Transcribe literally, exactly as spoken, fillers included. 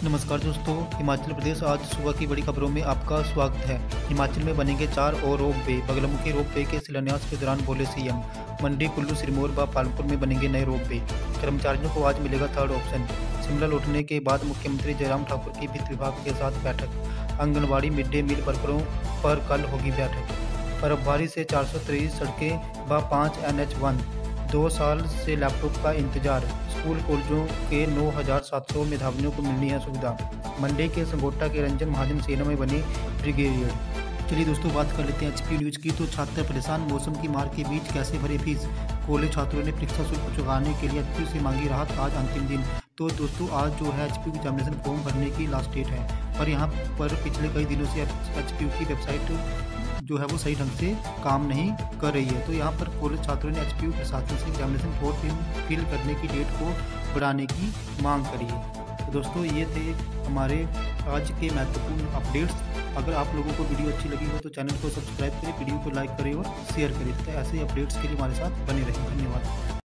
नमस्कार दोस्तों, हिमाचल प्रदेश आज सुबह की बड़ी खबरों में आपका स्वागत है। हिमाचल में बनेंगे चार और रोप वे। बगलामुखी रोप वे के शिलान्यास के दौरान बोले सीएम। मंडी, कुल्लू, सिरमौर व पालमपुर में बनेंगे नए रोप वे। कर्मचारियों को आज मिलेगा थर्ड ऑप्शन। शिमला लौटने के बाद मुख्यमंत्री जयराम ठाकुर की वित्त विभाग के साथ बैठक। आंगनबाड़ी मिड डे मील वर्करों पर कल होगी बैठक। बर्फबारी से चार सौ तेईस सड़कें व पाँच एन एच बंद। दो साल से लैपटॉप का इंतजार। स्कूल कॉलेजों के नौ हज़ार सात सौ मेधावियों को मिलनी है सुविधा। मंडी के संगोटा के रंजन महाजन सेना में बनी ब्रिगेडियर। चलिए दोस्तों, बात कर लेते हैं एचपीयू न्यूज की। तो छात्र परेशान, मौसम की मार के बीच कैसे भरे फीस। कॉलेज छात्रों ने परीक्षा शुल्क चुकाने के लिए एचपीयू से मांगी राहत। आज अंतिम दिन। तो दोस्तों, आज जो है एचपीयू एग्जामिनेशन फॉर्म भरने की लास्ट डेट है, पर यहाँ पर पिछले कई दिनों से एचपीयू की वेबसाइट जो है वो सही ढंग से काम नहीं कर रही है। तो यहाँ पर कॉलेज छात्रों ने एचपीयू प्रशासन से एग्जामिनेशन फॉर्म फिल करने की डेट को बढ़ाने की मांग करी है। तो दोस्तों, ये थे हमारे आज के महत्वपूर्ण अपडेट्स। अगर आप लोगों को वीडियो अच्छी लगी हो तो चैनल को सब्सक्राइब करें, वीडियो को लाइक करें और शेयर करें। तो ऐसे अपडेट्स के लिए हमारे साथ बने रहें। धन्यवाद।